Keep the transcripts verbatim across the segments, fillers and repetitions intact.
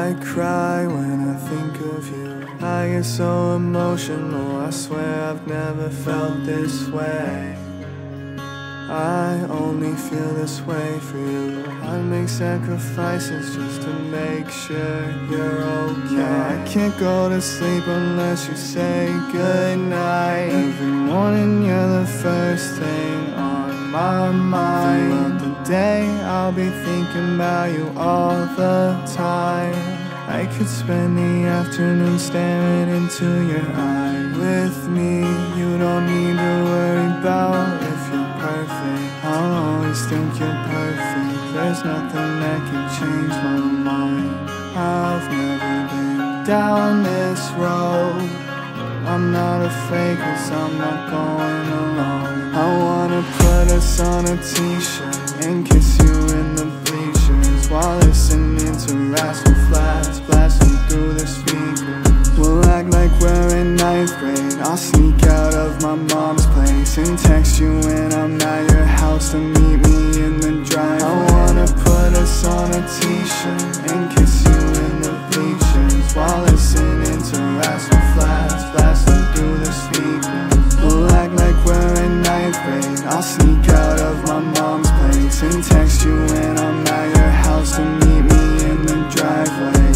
I cry when I think of you. I get so emotional, I swear I've never felt this way. I only feel this way for you. I make sacrifices just to make sure you're okay. I can't go to sleep unless you say goodnight. Every morning you're the first thing on my mind. Throughout the day I'll be thinking about you all the time. I could spend the afternoon staring into your eye. With me, you don't need to worry about if you're perfect. I'll always think you're perfect. There's nothing that can change my mind. I've never been down this road. I'm not afraid cause I'm not going alone. I wanna put us on a t-shirt and kiss you in the bleachers while listening to Rascal Flatts blasting through the speakers. We'll act like we're in ninth grade. I'll sneak out of my mom's place and text you when I'm at your house to meet me in the driveway. I wanna put us on a t-shirt and kiss you in the bleachers while listening to Rascal Flatts blasting through the speakers. We'll act like we're in ninth grade. I'll sneak out of my mom's place and text you when I'm at your house to meet me in the driveway.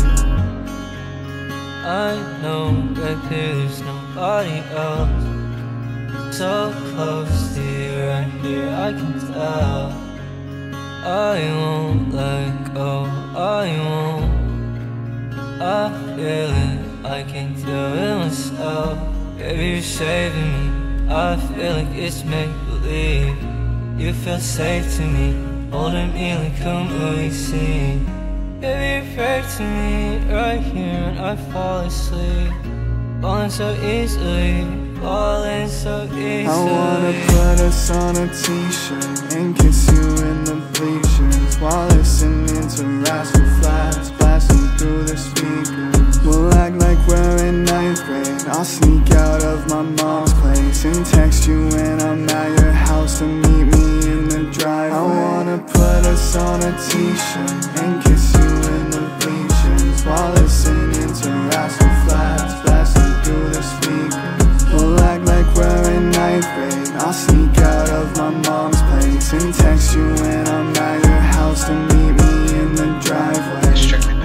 I know that there's nobody else so close to you right here, I can tell. I won't let go, I won't. I feel it, I can do it myself. Baby, you're saving me, I feel like it's make-believe. You feel safe to me, holding me like a movie scene. Baby, you pray to me right here and I fall asleep. Falling so easily, falling so easily. I wanna put us on a t-shirt and kiss you in the bleachers while listening to Rascal Flatts blasting through the speakers. We'll act like we're in ninth grade. I'll sneak out of my mom's place and text you when I'm at your house to meet me in the driveway. I wanna put us on a t-shirt and kiss you in the bleachers while listening to Rascal Flatts blasting through the speakers. We'll act like we're in ninth grade. I'll sneak out of my mom's place and text you when I'm at your house to meet me in the driveway.